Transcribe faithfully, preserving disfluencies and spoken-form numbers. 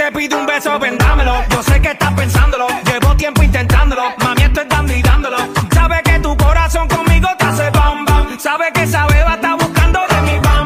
te pide un beso, vendámelo. Yo sé que estás pensándolo, llevo tiempo intentándolo. Mami, esto es dando y dándolo. Sabes que tu corazón conmigo